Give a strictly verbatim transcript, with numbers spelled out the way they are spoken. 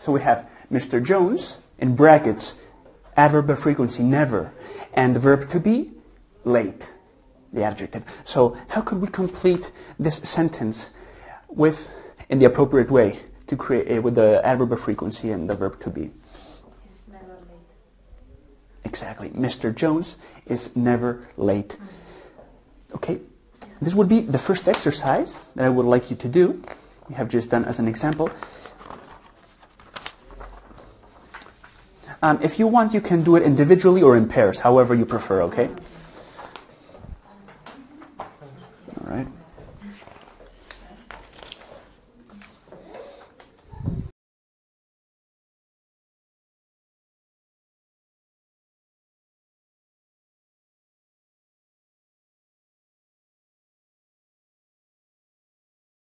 So we have Mister Jones, in brackets, adverb of frequency, never, and the verb to be, late, the adjective. So how could we complete this sentence with, in the appropriate way, to create uh, with the adverb of frequency and the verb to be? He's never late. Exactly. Mister Jones is never late. Okay. This would be the first exercise that I would like you to do. We have just done as an example. Um, if you want, you can do it individually or in pairs, however you prefer, okay? All right.